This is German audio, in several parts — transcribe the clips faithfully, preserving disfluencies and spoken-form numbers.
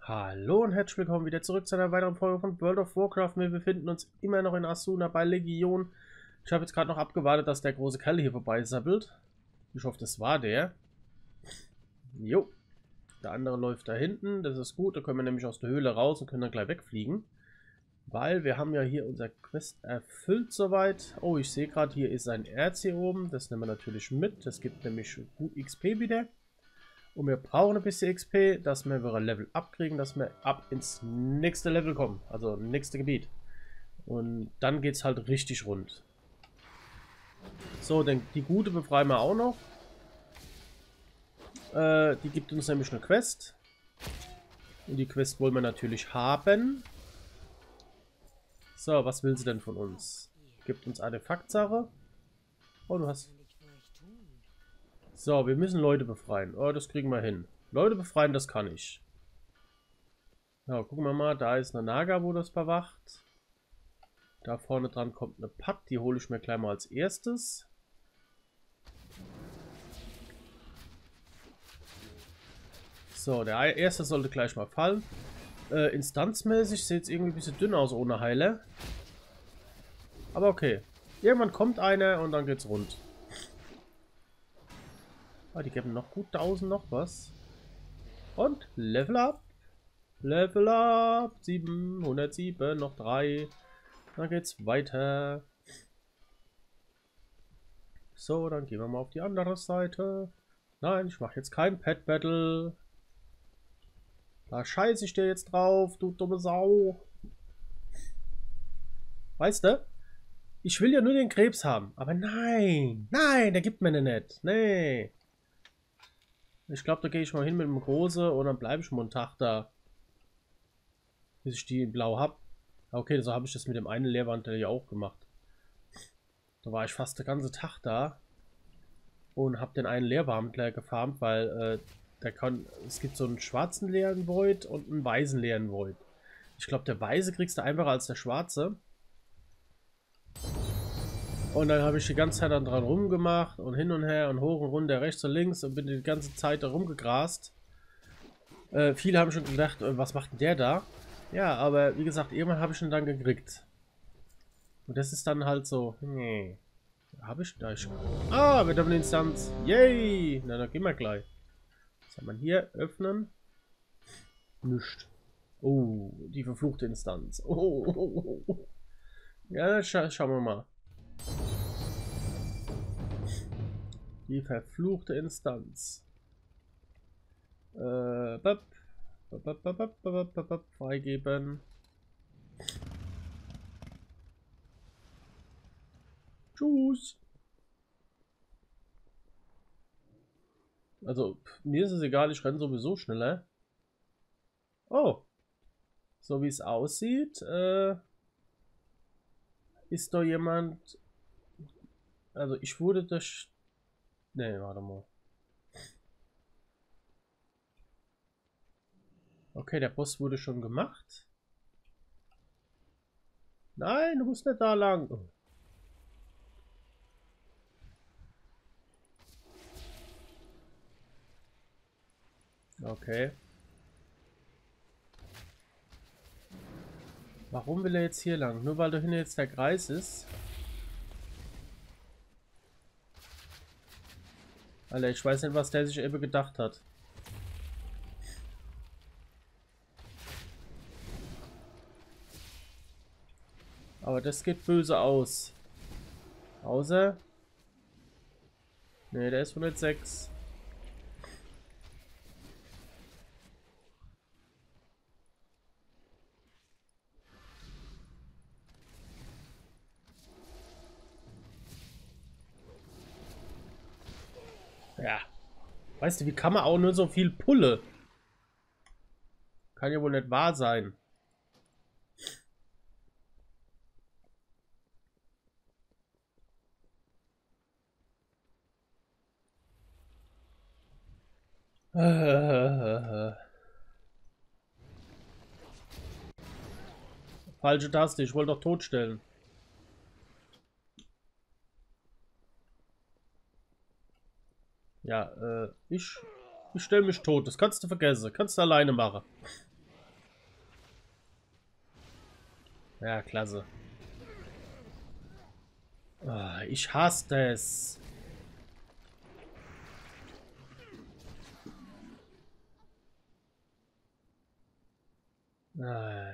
Hallo und herzlich willkommen wieder zurück zu einer weiteren Folge von World of Warcraft. Wir befinden uns immer noch in Asuna bei Legion. Ich habe jetzt gerade noch abgewartet, dass der große Kerl hier vorbeisappelt. Ich hoffe, das war der. Jo. Der andere läuft da hinten. Das ist gut. Da können wir nämlich aus der Höhle raus und können dann gleich wegfliegen. Weil wir haben ja hier unser Quest erfüllt soweit. Oh, ich sehe gerade, hier ist ein Erz hier oben. Das nehmen wir natürlich mit. Das gibt nämlich gut X P wieder. Und wir brauchen ein bisschen X P, dass wir wieder Level abkriegen, dass wir ab ins nächste Level kommen. Also nächste Gebiet. Und dann geht es halt richtig rund. So, denn die gute befreien wir auch noch. Äh, die gibt uns nämlich eine Quest. Und die Quest wollen wir natürlich haben. So, was will sie denn von uns? Gibt uns Artefaktsache. Oh, du hast... So, wir müssen Leute befreien. Oh, das kriegen wir hin. Leute befreien, das kann ich. Ja, gucken wir mal. Da ist eine Naga, wo das bewacht. Da vorne dran kommt eine Pat. Die hole ich mir gleich mal als erstes. So, der erste sollte gleich mal fallen. Äh, instanzmäßig sieht es irgendwie ein bisschen dünn aus ohne Heiler. Aber okay. Irgendwann kommt einer und dann geht's rund. Ah, die geben noch gut tausend noch was. Und Level up. Level up. siebenhundertsieben, noch drei. Dann geht's weiter. So, dann gehen wir mal auf die andere Seite. Nein, ich mache jetzt kein Pet Battle. Da scheiße ich dir jetzt drauf, du dumme Sau. Weißt du? Ich will ja nur den Krebs haben. Aber nein. Nein, der gibt mir den nicht. Nee. Ich glaube, da gehe ich mal hin mit dem Große und dann bleibe ich mal einen Tag da. Bis ich die in Blau habe. Okay, so habe ich das mit dem einen Lehrwandler ja auch gemacht. Da war ich fast den ganzen Tag da. Und habe den einen Lehrwandler gefarmt, weil äh, der kann. Es gibt so einen schwarzen leeren Void und einen weißen leeren Void. Ich glaube, der weiße kriegst du einfacher als der schwarze. Und dann habe ich die ganze Zeit dann dran rumgemacht und hin und her und hoch und runter, rechts und links und bin die ganze Zeit da rumgegrast. Äh, viele haben schon gedacht, äh, was macht denn der da? Ja, aber wie gesagt, irgendwann habe ich ihn dann gekriegt. Und das ist dann halt so, nee. Habe ich da schon. Ah, wir haben eine Instanz. Yay! Na, dann gehen wir gleich. Was haben wir hier? Öffnen. Nischt. Oh, die verfluchte Instanz. Oh, oh, oh, oh. Ja, scha schauen wir mal. Die verfluchte Instanz. Äh, bap, bap, bap, bap, bap, bap, bap, freigeben. Tschüss. Also, mir ist es egal, ich renne sowieso schneller. Oh. So wie es aussieht, äh, ist da jemand. Also, ich wurde das. Ne, warte mal. Okay, der Boss wurde schon gemacht. Nein, du musst nicht da lang. Okay. Warum will er jetzt hier lang? Nur weil da hinten jetzt der Kreis ist. Alter, ich weiß nicht, was der sich eben gedacht hat. Aber das geht böse aus. Außer... Ne, der ist hundertsechs. Ja. Weißt du, wie kann man auch nur so viel Pulle? Kann ja wohl nicht wahr sein. Falsche Taste, ich wollte doch totstellen. Ja, äh, ich, ich stelle mich tot. Das kannst du vergessen. Kannst du alleine machen. Ja, klasse. Oh, ich hasse es. Ah.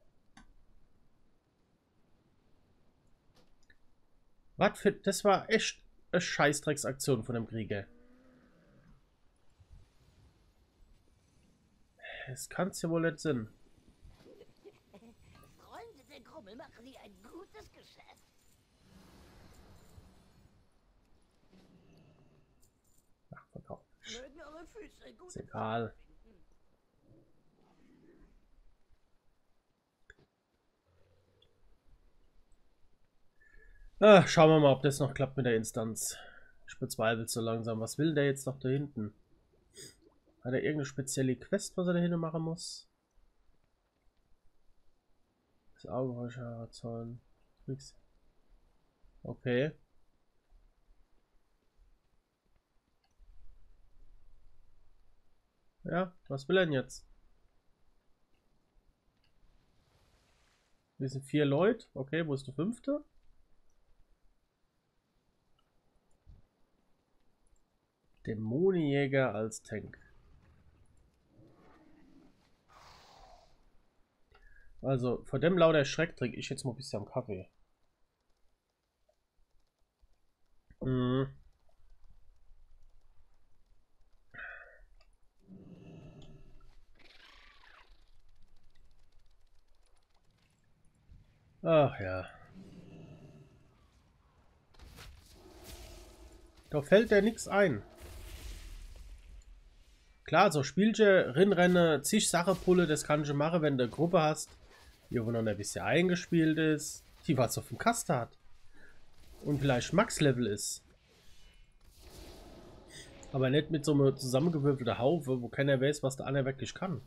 Was für... Das war echt eine Scheißdrecksaktion von dem Krieger. Das kann's ja wohl nicht sein. Freunde der Gruppe machen Sie ein gutes Geschäft. Ach, verkauft. Mögen eure Füße gut Ist egal. finden. Ah, schauen wir mal, ob das noch klappt mit der Instanz. Ich bezweifle so langsam. Was will der jetzt noch da hinten? Hat er irgendeine spezielle Quest, was er da hinten machen muss? Das Augenräuscher zahlen. Nix. Okay. Ja, was will er denn jetzt? Wir sind vier Leute. Okay, wo ist der fünfte? Dämonenjäger als Tank. Also, vor dem lauter Schreck trinke ich jetzt mal ein bisschen am Kaffee. Mhm. Ach ja. Da fällt dir nichts ein. Klar, so Spielchen, Rinnrennen, zig Sache Pulle, das kann ich machen, wenn du eine Gruppe hast, die wo noch ein bisschen eingespielt ist, die was auf dem Kasten hat. Und vielleicht Max-Level ist. Aber nicht mit so einem zusammengewürfelten Haufe, wo keiner weiß, was der andere wirklich kann.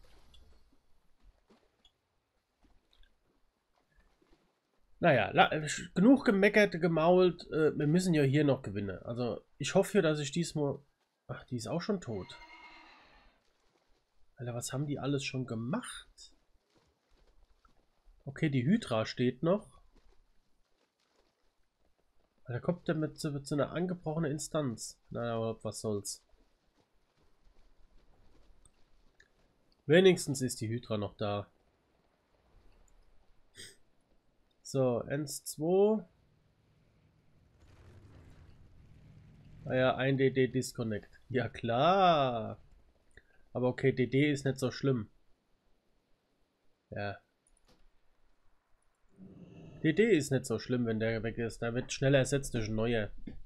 Naja, genug gemeckert, gemault. Äh, wir müssen ja hier noch gewinnen. Also, ich hoffe ja, dass ich diesmal... Ach, die ist auch schon tot. Alter, was haben die alles schon gemacht? Okay, die Hydra steht noch. Da kommt der mit, mit so einer angebrochenen Instanz. Na, aber was soll's. Wenigstens ist die Hydra noch da. So, eins, zwei. Ah ja, ein D D Disconnect. Ja klar. Aber okay, D D ist nicht so schlimm. Ja. D D ist nicht so schlimm, wenn der weg ist. Da wird schneller ersetzt durch ein neuer.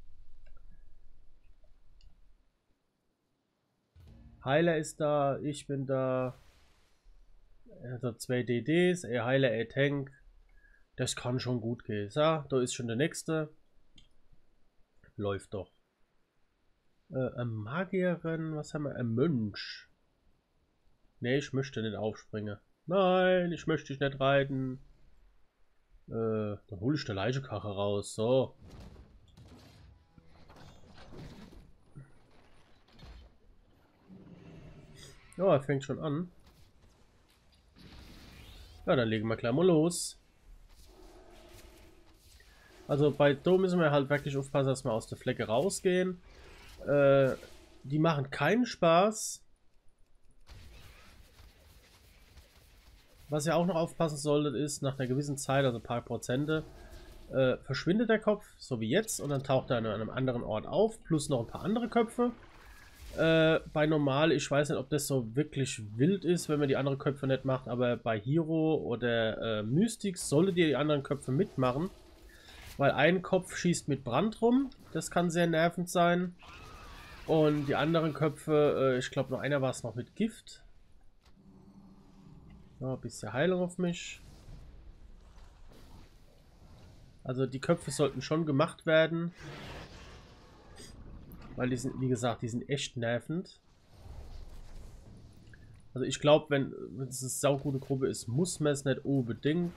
Heiler ist da, ich bin da. Also zwei D Ds, er Heiler, er Tank. Das kann schon gut gehen. So, da ist schon der nächste. Läuft doch. Äh, eine Magierin, was haben wir? Ein Mönch. Ne, ich möchte nicht aufspringen. Nein, ich möchte dich nicht reiten. Äh, dann hole ich die Leichekarre raus. So. Ja, er fängt schon an. Ja, dann legen wir gleich mal los. Also bei Do müssen wir halt wirklich aufpassen, dass wir aus der Flecke rausgehen. Äh, die machen keinen Spaß. Was ihr auch noch aufpassen solltet, ist, nach einer gewissen Zeit, also ein paar Prozente, äh, verschwindet der Kopf, so wie jetzt, und dann taucht er an einem anderen Ort auf, plus noch ein paar andere Köpfe. Äh, bei Normal, ich weiß nicht, ob das so wirklich wild ist, wenn man die anderen Köpfe nicht macht, aber bei Hero oder äh, Mystics solltet ihr die anderen Köpfe mitmachen, weil ein Kopf schießt mit Brand rum, das kann sehr nervend sein. Und die anderen Köpfe, äh, ich glaube nur einer war es noch mit Gift. Ja, ein bisschen Heilung auf mich. Also die Köpfe sollten schon gemacht werden. Weil die sind, wie gesagt, die sind echt nervend. Also ich glaube, wenn, wenn es eine saugute Gruppe ist, muss man es nicht unbedingt.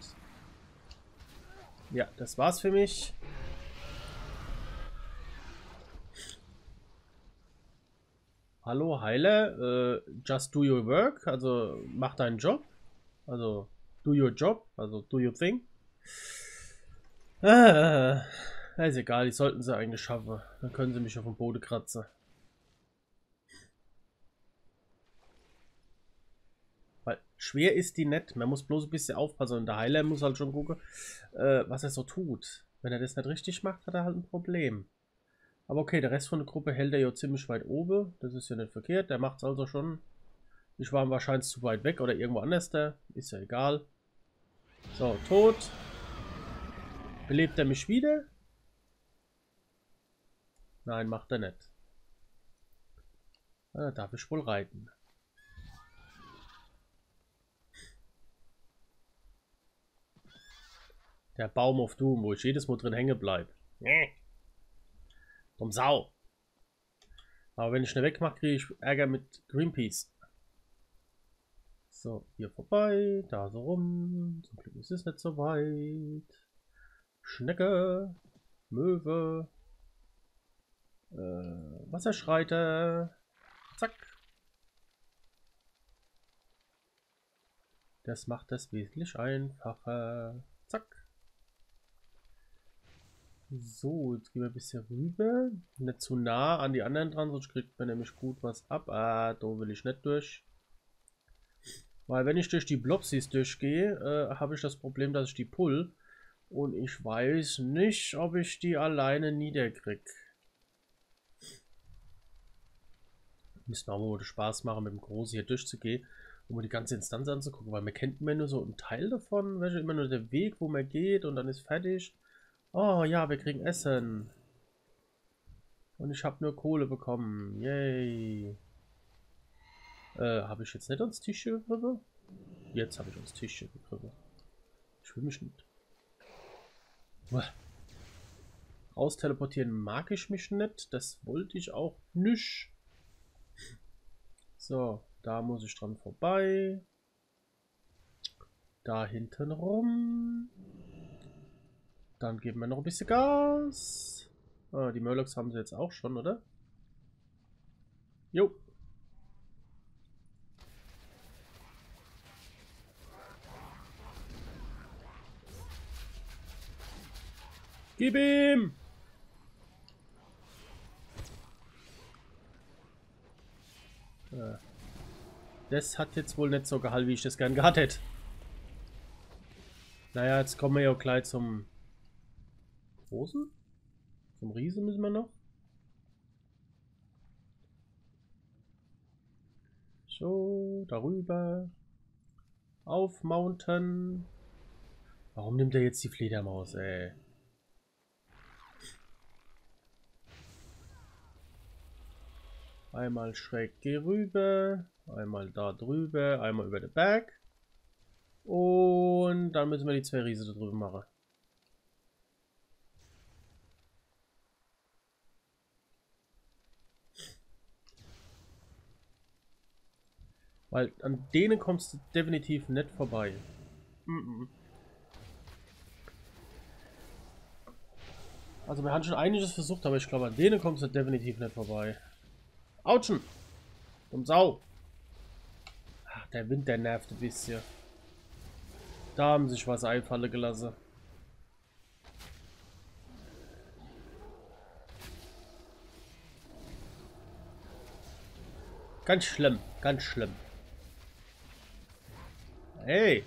Ja, das war's für mich. Hallo, Heiler. Äh, just do your work. Also mach deinen Job. Also do your job, also do your thing. Ah, ist egal, die sollten sie eigentlich schaffen. Dann können sie mich auf dem Boden kratzen. Weil schwer ist die nicht. Man muss bloß ein bisschen aufpassen. Und der Heiler muss halt schon gucken, äh, was er so tut. Wenn er das nicht richtig macht, hat er halt ein Problem. Aber okay, der Rest von der Gruppe hält er ja ziemlich weit oben. Das ist ja nicht verkehrt. Der macht es also schon. Ich war wahrscheinlich zu weit weg oder irgendwo anders da. Ist ja egal. So, tot. Belebt er mich wieder? Nein, macht er nicht. Da darf ich wohl reiten. Der Baum auf Doom, wo ich jedes Mal drin hängen bleibe. Nee. Dumm Sau. Aber wenn ich schnell wegmache, kriege ich Ärger mit Greenpeace. So, hier vorbei, da so rum. Zum Glück ist es nicht so weit. Schnecke, Möwe, äh, Wasserschreiter. Zack. Das macht das wesentlich einfacher. Zack. So, jetzt gehen wir ein bisschen rüber. Nicht zu nah an die anderen dran, sonst kriegt man nämlich gut was ab. Ah, da will ich nicht durch. Weil wenn ich durch die Blobsies durchgehe, äh, habe ich das Problem, dass ich die pull. Und ich weiß nicht, ob ich die alleine niederkrieg. Müssen wir auch mal Spaß machen, mit dem Großen hier durchzugehen, um mir die ganze Instanz anzugucken. Weil man kennt immer nur so einen Teil davon, welcher immer nur der Weg, wo man geht und dann ist fertig. Oh ja, wir kriegen Essen. Und ich habe nur Kohle bekommen. Yay. Äh, habe ich jetzt nicht ans Tischchen gegriffen? Jetzt habe ich ans Tischchen gegriffen. Ich will mich nicht. Raus teleportieren mag ich mich nicht. Das wollte ich auch nicht. So, da muss ich dran vorbei. Da hinten rum. Dann geben wir noch ein bisschen Gas. Ah, die Murlocs haben sie jetzt auch schon, oder? Jo. Gib ihm! Ja. Das hat jetzt wohl nicht so gehalten, wie ich das gern gehabt hätte. Naja, jetzt kommen wir ja gleich zum Großen. Zum Riesen müssen wir noch. So, darüber. Auf Mountain. Warum nimmt er jetzt die Fledermaus, ey? Einmal schräg hier rüber. Einmal da drüber. Einmal über den Berg. Und dann müssen wir die zwei Riesen da drüber machen. Weil an denen kommst du definitiv nicht vorbei. Also wir haben schon einiges versucht, aber ich glaube an denen kommst du definitiv nicht vorbei. Autschen! Dumm Sau! Ach, der Wind, der nervt ein bisschen. Da haben sich was einfallen gelassen. Ganz schlimm, ganz schlimm. Hey!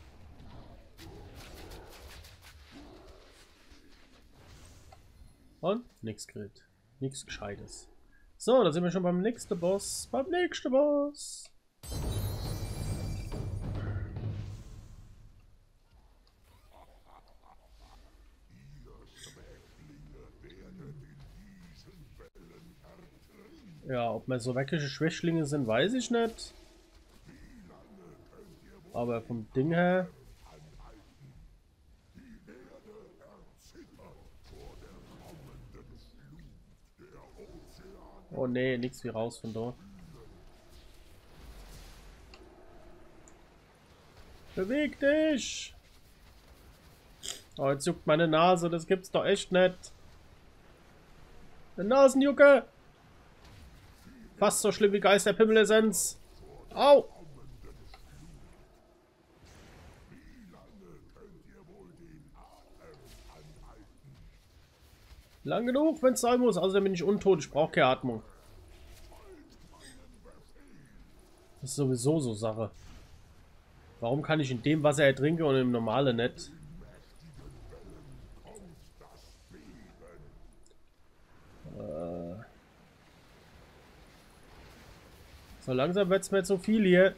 Und nichts kriegt. Nichts Gescheites. So, da sind wir schon beim nächsten Boss. Beim nächsten Boss. Ja, ob wir so wirkliche Schwächlinge sind, weiß ich nicht. Aber vom Ding her. Oh nee, nichts wie raus von dort. Beweg dich! Oh, jetzt juckt meine Nase, das gibt's doch echt nicht. Eine Nasenjucke! Fast so schlimm wie Geisterpimmel-Essenz. Au! Lang genug, wenn es sein muss. Außerdem bin ich untot. Ich brauche keine Atmung. Das ist sowieso so Sache. Warum kann ich in dem Wasser ertrinken und im normalen nicht? Äh so langsam wird es mir zu viel hier.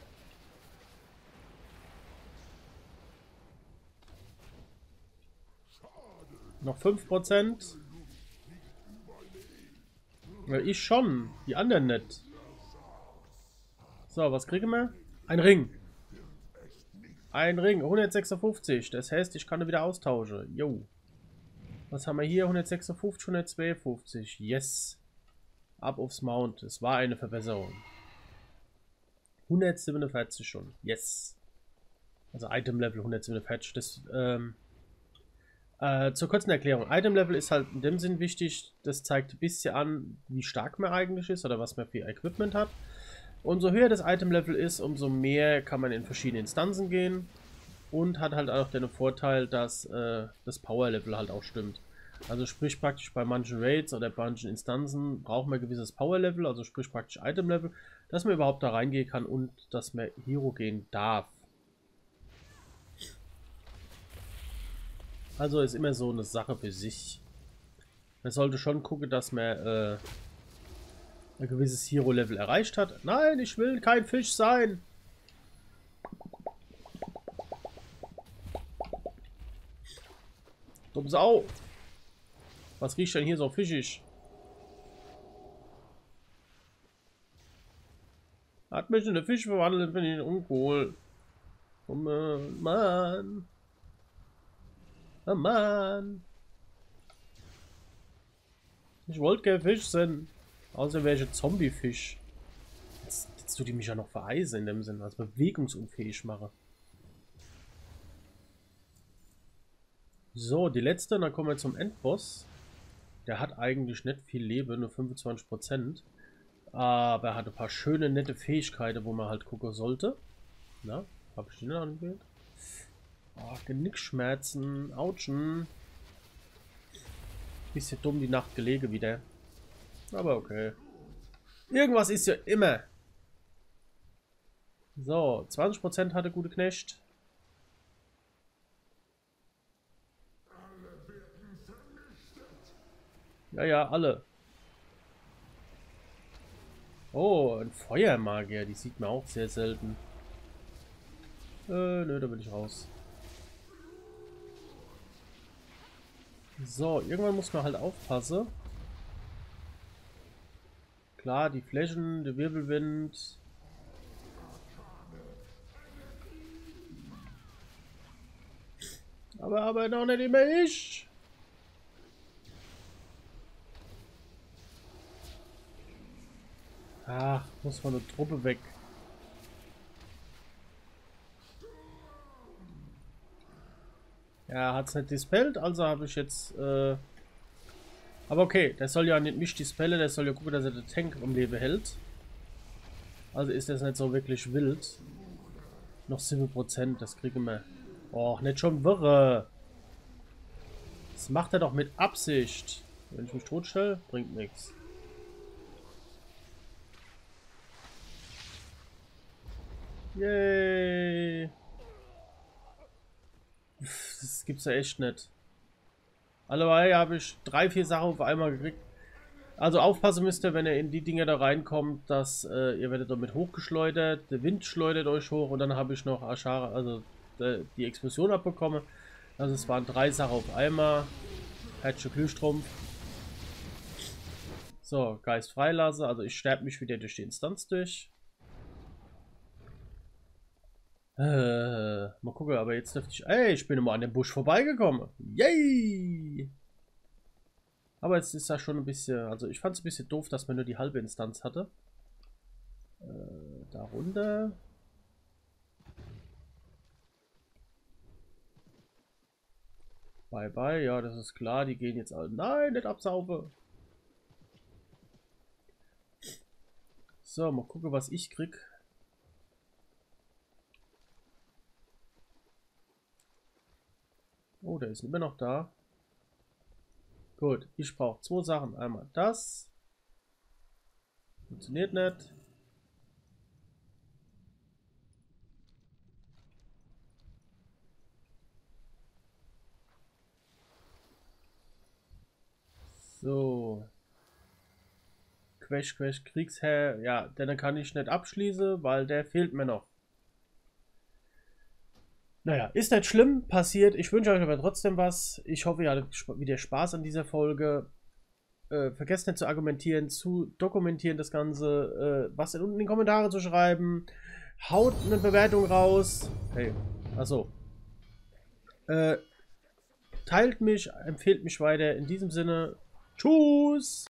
Noch fünf Prozent. Ja, ich schon. Die anderen nicht. So, was kriegen wir? Ein Ring. Ein Ring. hundertsechsundfünfzig. Das heißt, ich kann ihn wieder austauschen. Jo. Was haben wir hier? hundertsechsundfünfzig, hundertzweiundfünfzig. Yes. Ab aufs Mount. Es war eine Verbesserung. hundertsiebenundvierzig schon. Yes. Also Item Level hundertsiebenundvierzig. Das, ähm, äh, zur kurzen Erklärung. Item Level ist halt in dem Sinn wichtig. Das zeigt ein bisschen an, wie stark man eigentlich ist oder was man für Equipment hat. Und so höher das Item Level ist, umso mehr kann man in verschiedene Instanzen gehen. Und hat halt auch den Vorteil, dass äh, das Power Level halt auch stimmt. Also sprich praktisch bei manchen Raids oder bei manchen Instanzen braucht man ein gewisses Power Level, also sprich praktisch Item Level, dass man überhaupt da reingehen kann und dass man Hero gehen darf. Also ist immer so eine Sache für sich. Man sollte schon gucken, dass man äh, ein gewisses Hero Level erreicht hat. Nein, ich will kein Fisch sein. Dumm Sau. Was riecht denn hier so fischig? Hat mich in eine Fisch verwandelt, bin ich uncool. Oh Mann. Oh Mann. Ich wollte kein Fisch sein. Außer wäre ich ein Zombie-Fisch. Jetzt, jetzt tut die mich ja noch vereisen in dem Sinne, als bewegungsunfähig mache. So, die letzte, dann kommen wir zum Endboss. Der hat eigentlich nicht viel Leben, nur fünfundzwanzig Prozent. Aber er hat ein paar schöne, nette Fähigkeiten, wo man halt gucken sollte. Na, habe ich die noch angewählt? Oh, Genickschmerzen, Autschen. Bisschen dumm die Nacht gelegen wieder. Aber okay. Irgendwas ist ja immer. So, zwanzig Prozent hatte gute Knecht. Ja, ja, alle. Oh, ein Feuermagier. Die sieht man auch sehr selten. Äh, nö, da will ich raus. So, irgendwann muss man halt aufpassen. Klar, die Flächen, der Wirbelwind. Aber, aber noch nicht immer ich. Ach, muss von der Truppe weg. Ja, hat es nicht dispellt, also habe ich jetzt. Äh Aber okay, der soll ja nicht mich dispellen, der soll ja gucken, dass er den Tank am Leben hält. Also ist das nicht so wirklich wild. Noch sieben Prozent, das kriegen wir. Och, nicht schon wirre. Das macht er doch mit Absicht. Wenn ich mich totstelle, bringt nichts. Yay. Das gibt's ja echt nicht. Alleweil habe ich drei, vier Sachen auf einmal gekriegt. Also aufpassen müsst ihr, wenn ihr in die Dinge da reinkommt, dass äh, ihr werdet damit hochgeschleudert, der Wind schleudert euch hoch und dann habe ich noch Ashara, also de, die Explosion abbekommen. Also es waren drei Sachen auf einmal. Peitsche Glühstrumpf. So, Geist freilasse, also ich sterbe mich wieder durch die Instanz durch. Äh, mal gucken, aber jetzt dürfte ich... Ey, ich bin immer an dem Busch vorbeigekommen. Yay! Aber es ist ja schon ein bisschen... Also ich fand es ein bisschen doof, dass man nur die halbe Instanz hatte. Äh, da runter. Bye bye, ja, das ist klar. Die gehen jetzt alle... Nein, nicht absaufen! So, mal gucken, was ich krieg. Oh, der ist immer noch da. Gut, ich brauche zwei Sachen. Einmal das. Funktioniert nicht. So. Quest, Quest, Kriegsherr. Ja, den kann ich nicht abschließen, weil der fehlt mir noch. Naja, ist nicht schlimm, passiert. Ich wünsche euch aber trotzdem was. Ich hoffe, ihr hattet wieder Spaß an dieser Folge. Äh, vergesst nicht zu argumentieren, zu dokumentieren das Ganze, äh, was unten in die Kommentare zu schreiben. Haut eine Bewertung raus. Hey, achso. Äh, teilt mich, empfehlt mich weiter. In diesem Sinne, tschüss!